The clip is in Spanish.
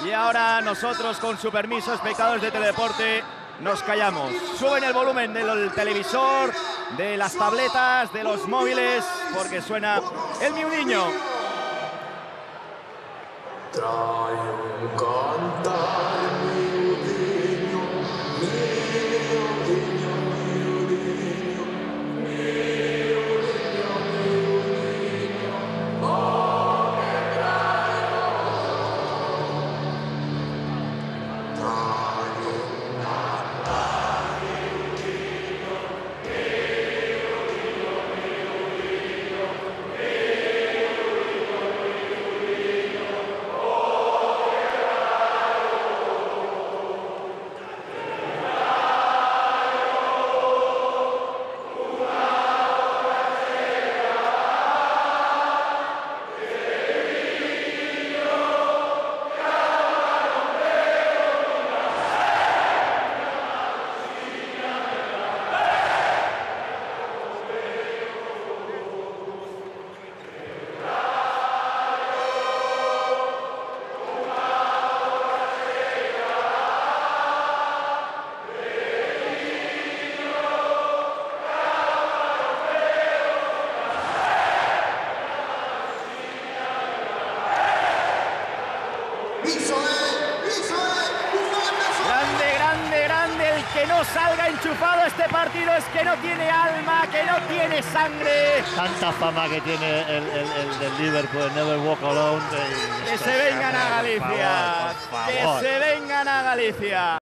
Y ahora nosotros, con su permiso, espectadores de Teledeporte, nos callamos. Suben el volumen del televisor, de las tabletas, de los móviles, porque suena el miudiño. Trae un cantar, miudiño, miudiño, miudiño, miudiño, miudiño, oh, que traigo. Trae un cantar, miudiño, miudiño, miudiño, Grande, grande, grande. El que no salga enchufado a este partido es que no tiene alma, que no tiene sangre. Tanta fama que tiene el del Liverpool, el Never Walk Alone. Que se vengan a Galicia. Por favor. Que se vengan a Galicia.